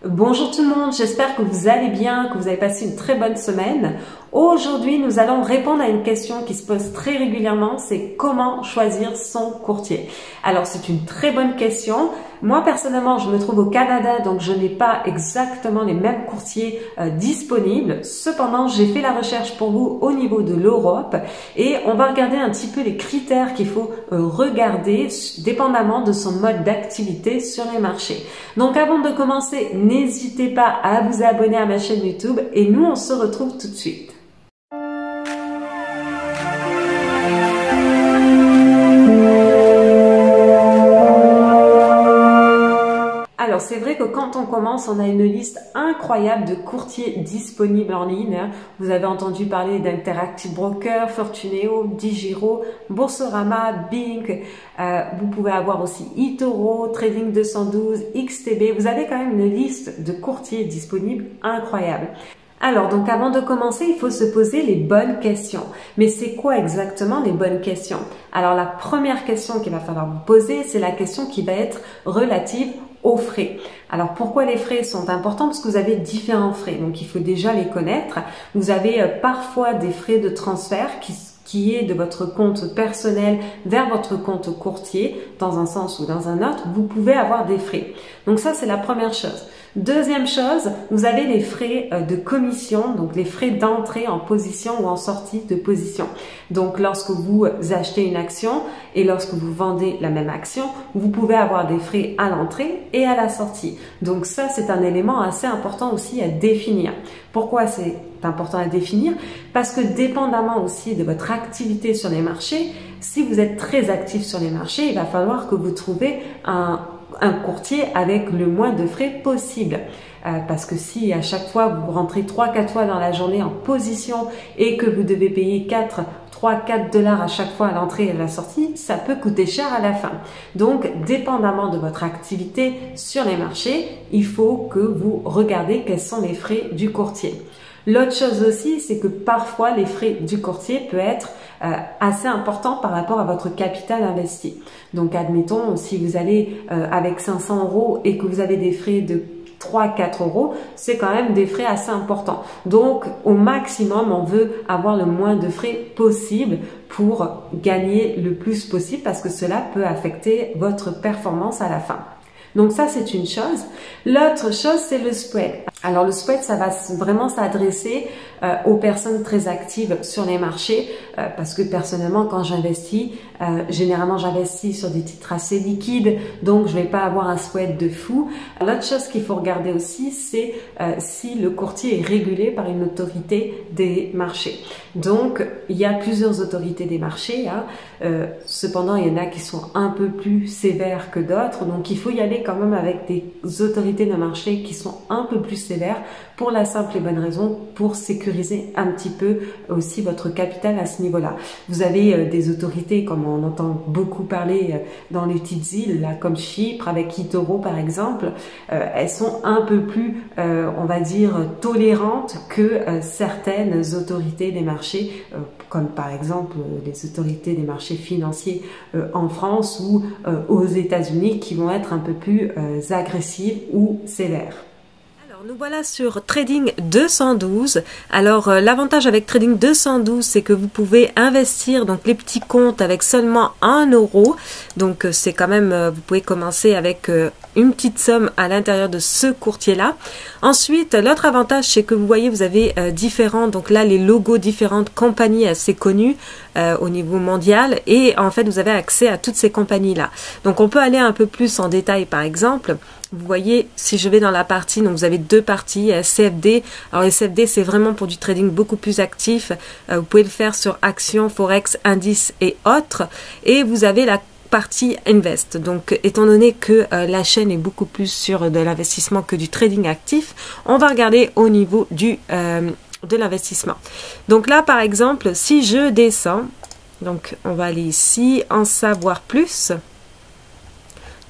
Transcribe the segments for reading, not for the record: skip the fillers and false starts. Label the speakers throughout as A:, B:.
A: Bonjour tout le monde, j'espère que vous allez bien, que vous avez passé une très bonne semaine. Aujourd'hui, nous allons répondre à une question qui se pose très régulièrement, c'est comment choisir son courtier. Alors c'est une très bonne question. Moi personnellement, je me trouve au Canada, donc je n'ai pas exactement les mêmes courtiers disponibles. Cependant, j'ai fait la recherche pour vous au niveau de l'Europe et on va regarder un petit peu les critères qu'il faut regarder dépendamment de son mode d'activité sur les marchés. Donc avant de commencer, n'hésitez pas à vous abonner à ma chaîne YouTube et nous on se retrouve tout de suite. Alors c'est vrai que quand on commence, on a une liste incroyable de courtiers disponibles en ligne. Vous avez entendu parler d'Interactive Broker, Fortuneo, Digiro, Boursorama, Bing. Vous pouvez avoir aussi eToro, Trading 212, XTB. Vous avez quand même une liste de courtiers disponibles incroyable. Alors, donc avant de commencer, il faut se poser les bonnes questions. Mais c'est quoi exactement les bonnes questions? Alors, la première question qu'il va falloir vous poser, c'est la question qui va être relative aux frais. Alors, pourquoi les frais sont importants? Parce que vous avez différents frais, donc il faut déjà les connaître. Vous avez parfois des frais de transfert qui est de votre compte personnel vers votre compte courtier, dans un sens ou dans un autre, vous pouvez avoir des frais. Donc ça, c'est la première chose. Deuxième chose, vous avez les frais de commission, donc les frais d'entrée en position ou en sortie de position. Donc lorsque vous achetez une action et lorsque vous vendez la même action, vous pouvez avoir des frais à l'entrée et à la sortie. Donc ça, c'est un élément assez important aussi à définir. Pourquoi c'est important à définir? Parce que dépendamment aussi de votre activité sur les marchés, si vous êtes très actif sur les marchés, il va falloir que vous trouviez un courtier avec le moins de frais possible. Parce que si à chaque fois vous rentrez 3-4 fois dans la journée en position et que vous devez payer 3-4 $ à chaque fois à l'entrée et à la sortie, ça peut coûter cher à la fin. Donc, dépendamment de votre activité sur les marchés, il faut que vous regardez quels sont les frais du courtier. L'autre chose aussi, c'est que parfois les frais du courtier peuvent être assez importants par rapport à votre capital investi. Donc, admettons, si vous allez avec 500 € et que vous avez des frais de 3-4 €, c'est quand même des frais assez importants. Donc, au maximum, on veut avoir le moins de frais possible pour gagner le plus possible parce que cela peut affecter votre performance à la fin. Donc ça, c'est une chose. L'autre chose, c'est le spread. Alors le spread, ça va vraiment s'adresser aux personnes très actives sur les marchés parce que personnellement, quand j'investis, généralement j'investis sur des titres assez liquides, donc je vais pas avoir un spread de fou. L'autre chose qu'il faut regarder aussi, c'est si le courtier est régulé par une autorité des marchés. Donc il y a plusieurs autorités des marchés, hein. Cependant il y en a qui sont un peu plus sévères que d'autres, donc il faut y aller quand même avec des autorités de marché qui sont un peu plus sévères pour la simple et bonne raison pour sécuriser un petit peu aussi votre capital à ce niveau-là. Vous avez des autorités comme on entend beaucoup parler dans les petites îles là, comme Chypre avec eToro par exemple, elles sont un peu plus on va dire tolérantes que certaines autorités des marchés comme par exemple les autorités des marchés financiers en France ou aux États-Unis qui vont être un peu plus agressives ou sévères. Nous voilà sur Trading 212. Alors l'avantage avec Trading 212, c'est que vous pouvez investir donc les petits comptes avec seulement 1 €. Donc c'est quand même, vous pouvez commencer avec une petite somme à l'intérieur de ce courtier-là. Ensuite, l'autre avantage, c'est que vous voyez, vous avez différents, donc là les logos différentes compagnies assez connues au niveau mondial et en fait vous avez accès à toutes ces compagnies-là. Donc on peut aller un peu plus en détail par exemple. Vous voyez, si je vais dans la partie, donc vous avez deux parties, CFD. Alors les CFD, c'est vraiment pour du trading beaucoup plus actif. Vous pouvez le faire sur actions, forex, indices et autres. Et vous avez la partie invest. Donc étant donné que la chaîne est beaucoup plus sur de l'investissement que du trading actif, on va regarder au niveau de l'investissement. Donc là, par exemple, si je descends, donc on va aller ici, en savoir plus.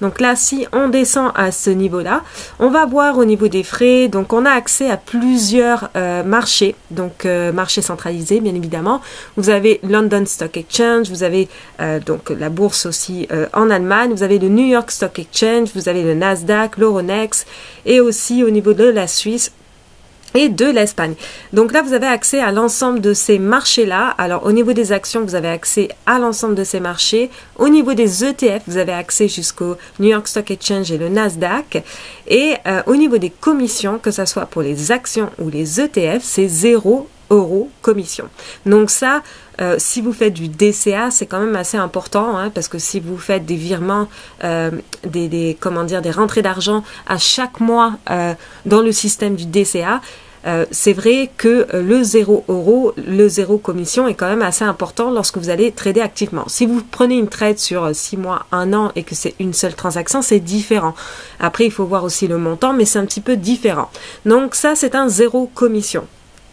A: Donc là, si on descend à ce niveau-là, on va voir au niveau des frais, donc on a accès à plusieurs marchés, donc marchés centralisés bien évidemment. Vous avez London Stock Exchange, vous avez donc la bourse aussi en Allemagne, vous avez le New York Stock Exchange, vous avez le Nasdaq, l'Euronext et aussi au niveau de la Suisse et de l'Espagne. Donc là, vous avez accès à l'ensemble de ces marchés-là. Alors, au niveau des actions, vous avez accès à l'ensemble de ces marchés. Au niveau des ETF, vous avez accès jusqu'au New York Stock Exchange et le Nasdaq. Et au niveau des commissions, que ce soit pour les actions ou les ETF, c'est 0 € commission. Donc ça, si vous faites du DCA, c'est quand même assez important, hein, parce que si vous faites des virements, des rentrées d'argent à chaque mois dans le système du DCA, c'est vrai que le 0 €, le 0 commission est quand même assez important lorsque vous allez trader activement. Si vous prenez une trade sur 6 mois, 1 an et que c'est une seule transaction, c'est différent. Après, il faut voir aussi le montant, mais c'est un petit peu différent. Donc ça, c'est un 0 commission.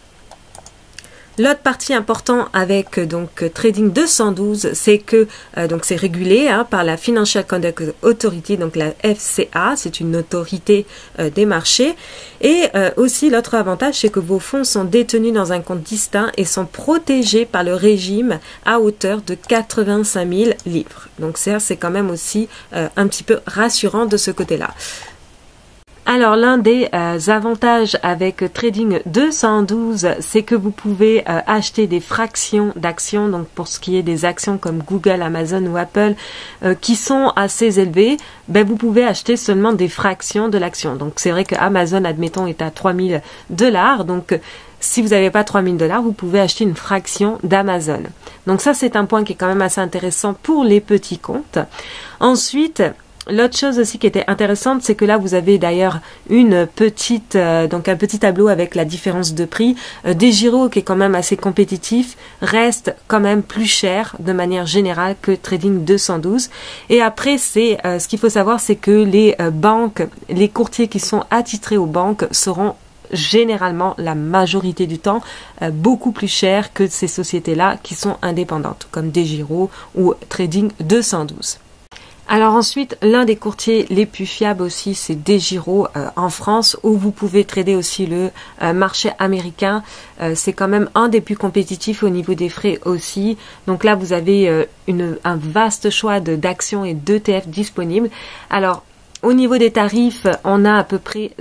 A: L'autre partie importante avec donc Trading 212, c'est que donc c'est régulé par la Financial Conduct Authority, donc la FCA, c'est une autorité des marchés. Et aussi l'autre avantage, c'est que vos fonds sont détenus dans un compte distinct et sont protégés par le régime à hauteur de 85 000 livres. Donc ça, c'est quand même aussi un petit peu rassurant de ce côté-là. Alors, l'un des avantages avec Trading 212, c'est que vous pouvez acheter des fractions d'actions, donc pour ce qui est des actions comme Google, Amazon ou Apple, qui sont assez élevées, vous pouvez acheter seulement des fractions de l'action. Donc, c'est vrai que Amazon, admettons, est à 3 000 $, donc si vous n'avez pas 3 000 $, vous pouvez acheter une fraction d'Amazon. Donc ça, c'est un point qui est quand même assez intéressant pour les petits comptes. Ensuite, l'autre chose aussi qui était intéressante, c'est que là, vous avez d'ailleurs une petite, donc un petit tableau avec la différence de prix. DEGIRO, qui est quand même assez compétitif, reste quand même plus cher de manière générale que Trading 212. Et après, ce qu'il faut savoir, c'est que les banques, les courtiers qui sont attitrés aux banques seront généralement, la majorité du temps, beaucoup plus chers que ces sociétés-là qui sont indépendantes, comme DEGIRO ou Trading 212. Alors ensuite, l'un des courtiers les plus fiables aussi, c'est DEGIRO en France, où vous pouvez trader aussi le marché américain. C'est quand même un des plus compétitifs au niveau des frais aussi. Donc là, vous avez un vaste choix d'actions et d'ETF disponibles. Alors, au niveau des tarifs, on a à peu près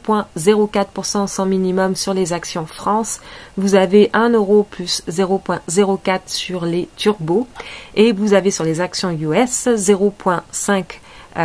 A: 0,04% sans minimum sur les actions France. Vous avez 1 € plus 0,04 sur les turbos. Et vous avez sur les actions US 0,50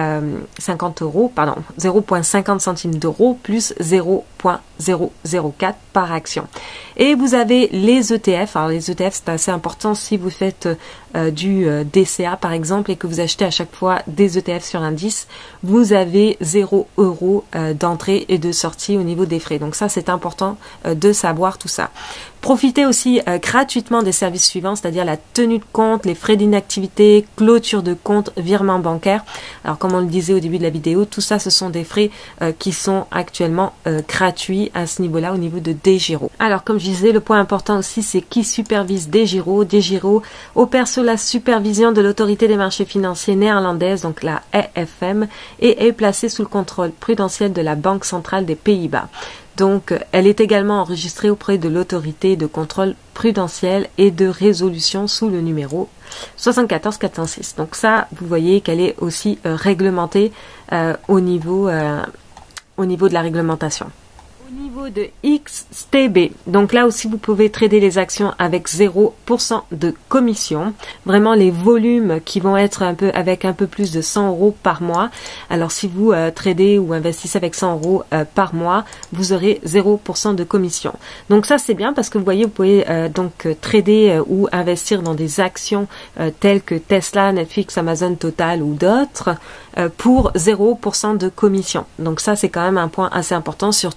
A: centimes d'euros plus 0,004 par action. Et vous avez les ETF. Alors les ETF, c'est assez important si vous faites du DCA par exemple et que vous achetez à chaque fois des ETF sur indice, vous avez 0 € d'entrée et de sortie au niveau des frais. Donc ça, c'est important de savoir tout ça. Profitez aussi gratuitement des services suivants, c'est-à-dire la tenue de compte, les frais d'inactivité, clôture de compte, virement bancaire. Alors comme on le disait au début de la vidéo, tout ça, ce sont des frais qui sont actuellement gratuits à ce niveau-là, au niveau de DEGIRO. Alors comme je disais, le point important aussi, c'est qui supervise DEGIRO. DEGIRO opère sous la supervision de l'autorité des marchés financiers néerlandaise, donc la AFM, et est placée sous le contrôle prudentiel de la Banque centrale des Pays-Bas. Donc, elle est également enregistrée auprès de l'autorité de contrôle prudentiel et de résolution sous le numéro 74406. Donc ça, vous voyez qu'elle est aussi réglementée au niveau de la réglementation. Au niveau de XTB, donc là aussi vous pouvez trader les actions avec 0% de commission. Vraiment les volumes qui vont être avec un peu plus de 100 € par mois. Alors si vous tradez ou investissez avec 100 € par mois, vous aurez 0% de commission. Donc ça c'est bien parce que vous voyez, vous pouvez donc trader ou investir dans des actions telles que Tesla, Netflix, Amazon, Total ou d'autres pour 0% de commission. Donc ça c'est quand même un point assez important, surtout comme je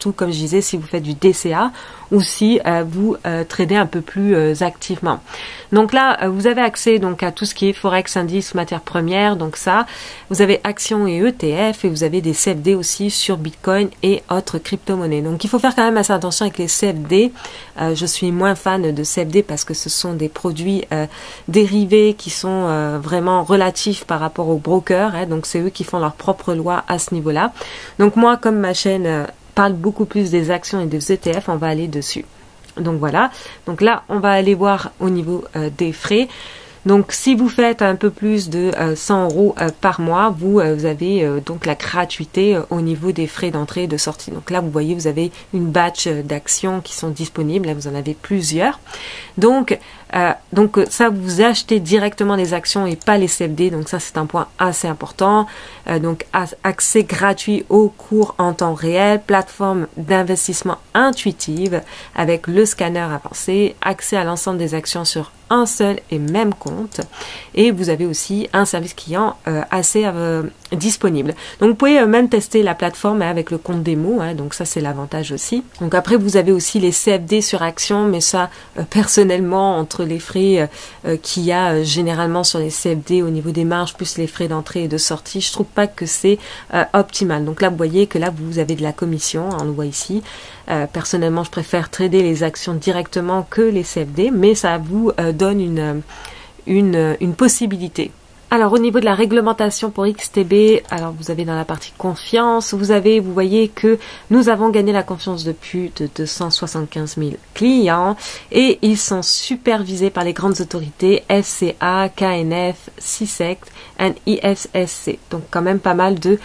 A: disais, si vous faites du DCA ou si vous tradez un peu plus activement. Donc là, vous avez accès donc à tout ce qui est Forex, indices, matières premières, donc ça. Vous avez actions et ETF et vous avez des CFD aussi sur Bitcoin et autres crypto-monnaies. Donc il faut faire quand même assez attention avec les CFD. Je suis moins fan de CFD parce que ce sont des produits dérivés qui sont vraiment relatifs par rapport aux brokers. Hein, donc c'est eux qui font leur propre loi à ce niveau-là. Donc moi, comme ma chaîne parle beaucoup plus des actions et des ETF, on va aller dessus. Donc voilà, donc là on va aller voir au niveau des frais. Donc si vous faites un peu plus de 100 € par mois, vous avez donc la gratuité au niveau des frais d'entrée et de sortie. Donc là vous voyez, vous avez une batch d'actions qui sont disponibles, là vous en avez plusieurs. Donc ça, vous achetez directement les actions et pas les CFD, donc ça c'est un point assez important. Donc accès gratuit aux cours en temps réel, plateforme d'investissement intuitive avec le scanner avancé, accès à l'ensemble des actions sur un seul et même compte, et vous avez aussi un service client assez disponible. Donc vous pouvez même tester la plateforme avec le compte démo, hein, donc ça c'est l'avantage aussi. Donc après vous avez aussi les CFD sur action, mais ça personnellement, entre les frais qu'il y a généralement sur les CFD au niveau des marges plus les frais d'entrée et de sortie, je trouve pas que c'est optimal. Donc là vous voyez que là vous avez de la commission, on le voit ici. Personnellement je préfère trader les actions directement que les CFD, mais ça vous donne une possibilité. Alors au niveau de la réglementation pour XTB, alors vous avez dans la partie confiance, vous voyez que nous avons gagné la confiance de plus de 275 000 clients et ils sont supervisés par les grandes autorités FCA, KNF, CSEC et ISSC. Donc quand même pas mal de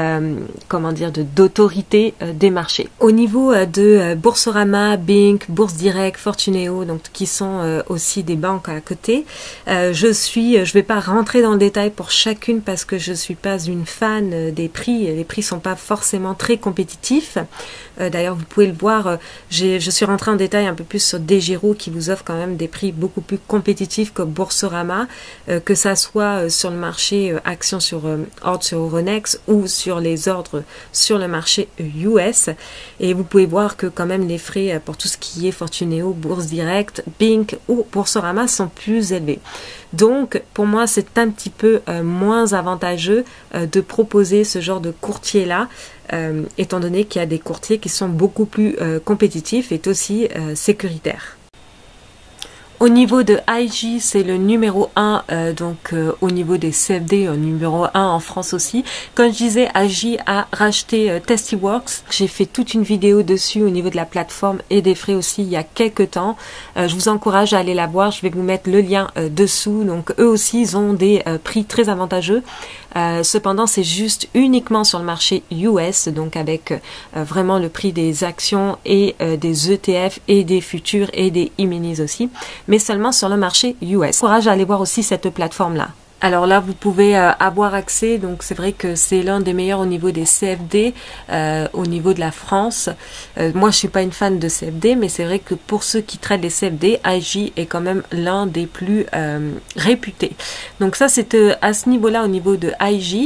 A: d'autorités des marchés. Au niveau de Boursorama, Bink, Bourse Direct, Fortuneo, donc qui sont aussi des banques à côté, je vais pas rentrer dans le détail pour chacune parce que je suis pas une fan des prix. Les prix sont pas forcément très compétitifs. D'ailleurs, vous pouvez le voir, je suis rentrée en détail un peu plus sur DEGIRO qui vous offre quand même des prix beaucoup plus compétitifs que Boursorama, que ça soit sur le marché actions sur ordre sur Euronext ou sur les ordres sur le marché US. Et vous pouvez voir que quand même les frais pour tout ce qui est Fortuneo, Bourse Direct, Bink ou Boursorama sont plus élevés. Donc, pour moi, c'est un petit peu moins avantageux de proposer ce genre de courtier-là, étant donné qu'il y a des courtiers qui sont beaucoup plus compétitifs et aussi sécuritaires. Au niveau de IG, c'est le numéro 1, au niveau des CFD, numéro 1 en France aussi. Comme je disais, IG a racheté Tastyworks. J'ai fait toute une vidéo dessus au niveau de la plateforme et des frais aussi il y a quelques temps. Je vous encourage à aller la voir. Je vais vous mettre le lien dessous. Donc eux aussi, ils ont des prix très avantageux. Cependant, c'est juste uniquement sur le marché US, donc avec vraiment le prix des actions et des ETF et des futurs et des E-minis aussi, mais seulement sur le marché US. Courage à aller voir aussi cette plateforme-là. Alors là, vous pouvez avoir accès, donc c'est vrai que c'est l'un des meilleurs au niveau des CFD, au niveau de la France. Moi, je suis pas une fan de CFD, mais c'est vrai que pour ceux qui traitent les CFD, IG est quand même l'un des plus réputés. Donc ça, c'est à ce niveau-là, au niveau de IG.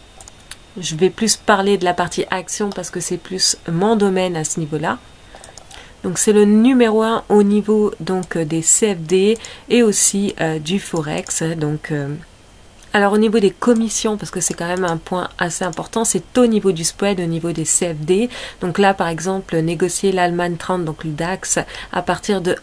A: Je vais plus parler de la partie action parce que c'est plus mon domaine à ce niveau-là. Donc c'est le numéro 1 au niveau donc des CFD et aussi du Forex. Alors au niveau des commissions, parce que c'est quand même un point assez important, c'est au niveau du spread, au niveau des CFD. Donc là par exemple, négocier l'Allemagne 30, donc le DAX, à partir de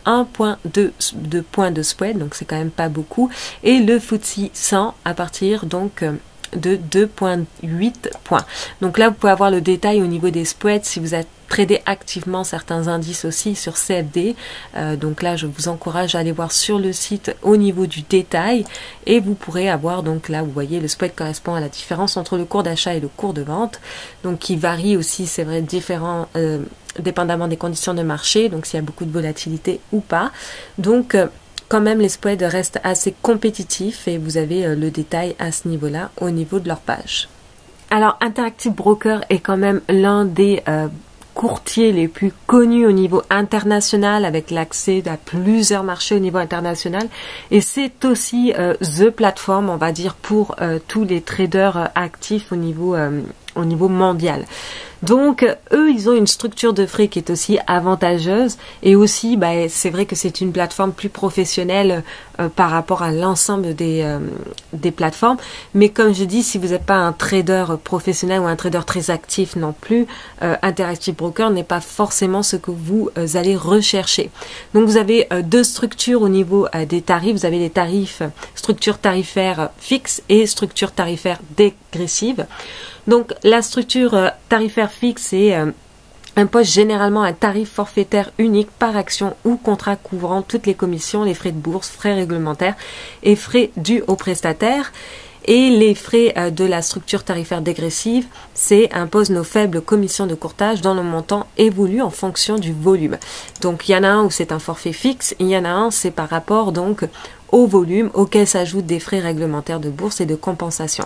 A: 1,2 points de spread, donc c'est quand même pas beaucoup. Et le FTSE 100 à partir donc de 2,8 points. Donc là vous pouvez avoir le détail au niveau des spreads si vous êtes trader activement certains indices aussi sur CFD. Donc là, je vous encourage à aller voir sur le site au niveau du détail et vous pourrez avoir, donc là, vous voyez, le spread correspond à la différence entre le cours d'achat et le cours de vente. Donc qui varie aussi, c'est vrai, différent dépendamment des conditions de marché, donc s'il y a beaucoup de volatilité ou pas. Donc quand même, les spreads restent assez compétitifs et vous avez le détail à ce niveau-là, au niveau de leur page. Alors, Interactive Broker est quand même l'un des courtiers les plus connus au niveau international avec l'accès à plusieurs marchés au niveau international et c'est aussi the plateforme, on va dire, pour tous les traders actifs au niveau mondial. Donc eux, ils ont une structure de frais qui est aussi avantageuse et aussi, c'est vrai que c'est une plateforme plus professionnelle par rapport à l'ensemble des plateformes. Mais comme je dis, si vous n'êtes pas un trader professionnel ou un trader très actif non plus, Interactive Broker n'est pas forcément ce que vous allez rechercher. Donc vous avez deux structures au niveau des tarifs. Vous avez les tarifs, structure tarifaire fixe et structure tarifaire dégressive. Donc la structure tarifaire fixe impose généralement un tarif forfaitaire unique par action ou contrat couvrant toutes les commissions, les frais de bourse, frais réglementaires et frais dus aux prestataires. Et les frais de la structure tarifaire dégressive, impose nos faibles commissions de courtage dont le montant évolue en fonction du volume. Donc il y en a un où c'est un forfait fixe, il y en a un c'est par rapport donc au volume auquel s'ajoutent des frais réglementaires de bourse et de compensation.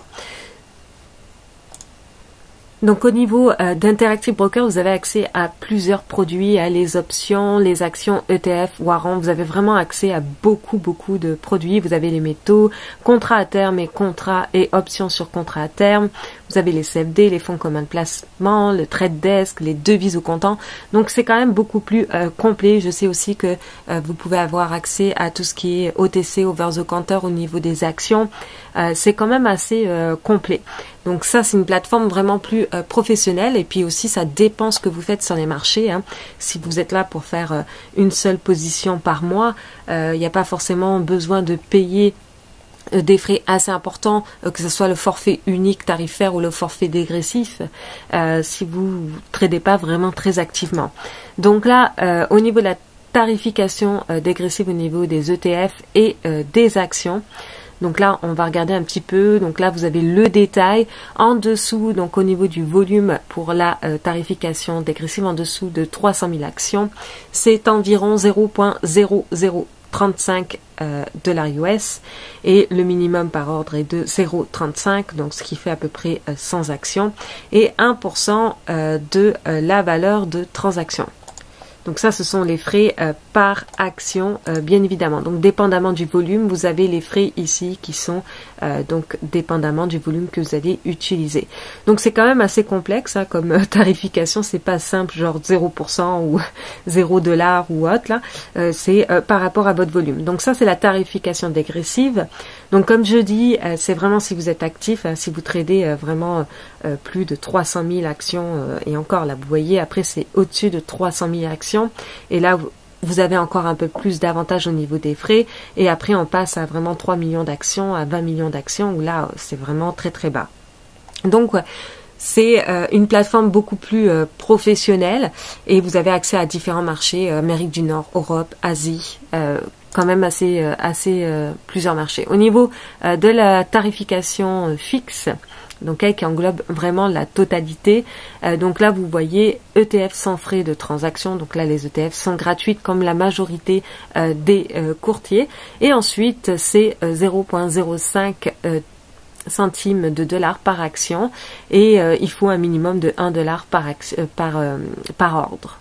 A: Donc au niveau d'Interactive Broker, vous avez accès à plusieurs produits, les options, les actions, ETF, warrants. Vous avez vraiment accès à beaucoup de produits. Vous avez les métaux, contrats à terme et contrats et options sur contrats à terme. Vous avez les CFD, les fonds communs de placement, le trade desk, les devises au comptant. Donc c'est quand même beaucoup plus complet. Je sais aussi que vous pouvez avoir accès à tout ce qui est OTC, over the counter au niveau des actions. C'est quand même assez complet. Donc ça, c'est une plateforme vraiment plus professionnelle et puis aussi, ça dépend ce que vous faites sur les marchés. Si vous êtes là pour faire une seule position par mois, il n'y a pas forcément besoin de payer des frais assez importants, que ce soit le forfait unique tarifaire ou le forfait dégressif, si vous tradez pas vraiment très activement. Donc là, au niveau de la tarification dégressive au niveau des ETF et des actions, donc là, on va regarder un petit peu. Donc là, vous avez le détail. En dessous, donc au niveau du volume pour la tarification dégressive, en dessous de 300 000 actions, c'est environ 0,0035 $ US et le minimum par ordre est de 0,35, donc ce qui fait à peu près 100 actions et 1% de la valeur de transaction. Donc ça, ce sont les frais par action, bien évidemment. Donc dépendamment du volume, vous avez les frais ici qui sont donc dépendamment du volume que vous allez utiliser. Donc c'est quand même assez complexe comme tarification, c'est pas simple genre 0% ou 0 $ ou autre là. C'est par rapport à votre volume. Donc ça, c'est la tarification dégressive. Donc comme je dis, c'est vraiment si vous êtes actif, si vous tradez vraiment plus de 300 000 actions et encore là, vous voyez, après c'est au-dessus de 300 000 actions. Et là, vous avez encore un peu plus d'avantages au niveau des frais. Et après, on passe à vraiment 3 millions d'actions, à 20 millions d'actions, où là, c'est vraiment très très bas. Donc, c'est une plateforme beaucoup plus professionnelle. Et vous avez accès à différents marchés, Amérique du Nord, Europe, Asie, quand même assez plusieurs marchés. Au niveau de la tarification fixe, donc qui englobe vraiment la totalité. Donc là, vous voyez ETF sans frais de transaction. Donc là, les ETF sont gratuites comme la majorité des courtiers. Et ensuite, c'est 0,05 centimes de dollars par action. Et il faut un minimum de 1 $ par ordre.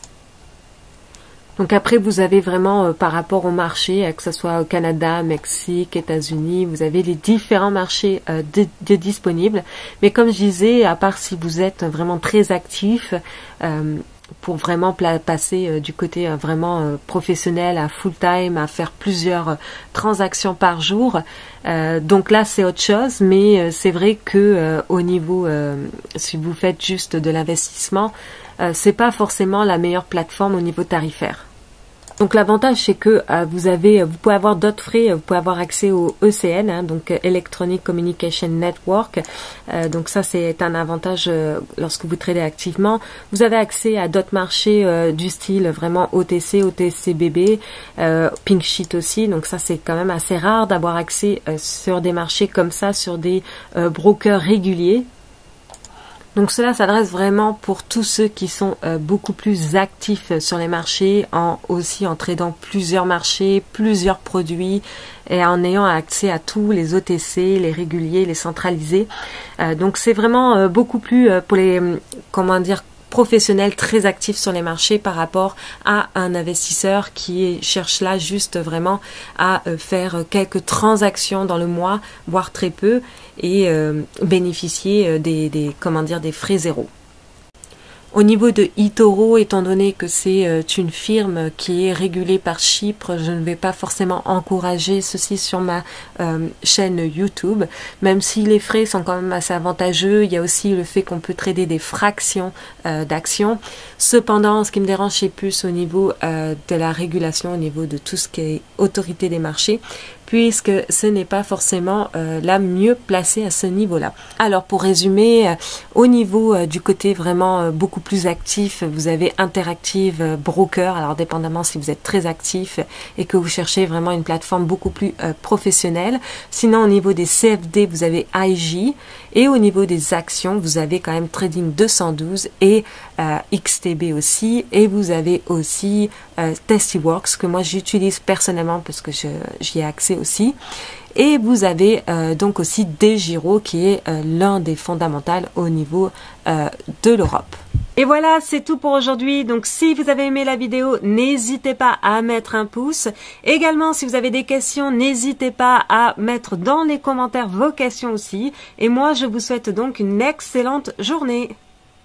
A: Donc après, vous avez vraiment par rapport au marché, que ce soit au Canada, Mexique, États-Unis, vous avez les différents marchés disponibles. Mais comme je disais, à part si vous êtes vraiment très actif, pour vraiment passer du côté vraiment professionnel à full-time, à faire plusieurs transactions par jour. Donc là, c'est autre chose, mais c'est vrai que au niveau, si vous faites juste de l'investissement, c'est pas forcément la meilleure plateforme au niveau tarifaire. Donc l'avantage, c'est que vous pouvez avoir d'autres frais, vous pouvez avoir accès au ECN, donc Electronic Communication Network. Donc ça, c'est un avantage lorsque vous tradez activement. Vous avez accès à d'autres marchés du style vraiment OTC, OTCBB, Pink Sheet aussi. Donc ça, c'est quand même assez rare d'avoir accès sur des marchés comme ça, sur des brokers réguliers. Donc cela s'adresse vraiment pour tous ceux qui sont beaucoup plus actifs sur les marchés, aussi en tradant plusieurs marchés, plusieurs produits et en ayant accès à tous les OTC, les réguliers, les centralisés. Donc c'est vraiment beaucoup plus pour les, professionnels très actifs sur les marchés par rapport à un investisseur qui cherche là juste vraiment à faire quelques transactions dans le mois, voire très peu, et bénéficier des frais zéro. Au niveau de eToro, étant donné que c'est une firme qui est régulée par Chypre, je ne vais pas forcément encourager ceci sur ma chaîne YouTube, même si les frais sont quand même assez avantageux. Il y a aussi le fait qu'on peut trader des fractions d'actions. Cependant, ce qui me dérange, c'est plus au niveau de la régulation, au niveau de tout ce qui est autorité des marchés, puisque ce n'est pas forcément la mieux placée à ce niveau-là. Alors pour résumer, au niveau du côté vraiment beaucoup plus actif, vous avez Interactive Broker, alors dépendamment si vous êtes très actif et que vous cherchez vraiment une plateforme beaucoup plus professionnelle. Sinon au niveau des CFD, vous avez IG, et au niveau des actions, vous avez quand même Trading 212 et XTB aussi, et vous avez aussi Tastyworks que moi j'utilise personnellement parce que j'y ai accès aussi. Et vous avez donc aussi DEGIRO qui est l'un des fondamentaux au niveau de l'Europe. Et voilà, c'est tout pour aujourd'hui. Donc si vous avez aimé la vidéo, n'hésitez pas à mettre un pouce. Également, si vous avez des questions, n'hésitez pas à mettre dans les commentaires vos questions aussi. Et moi, je vous souhaite donc une excellente journée.